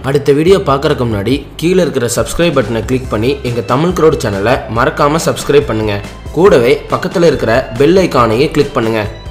அடுத்த வீடியோ பார்க்கறதுக்கு முன்னாடி கீழே இருக்கிற சப்ஸ்கிரைப் பட்டனை கிளிக் பண்ணி எங்கள் தமிழ் க்ரௌட் சேனலை மறக்காமல் சப்ஸ்கிரைப் பண்ணுங்கள். கூடவே பக்கத்தில் இருக்கிற பெல் ஐக்கானையே கிளிக் பண்ணுங்கள்.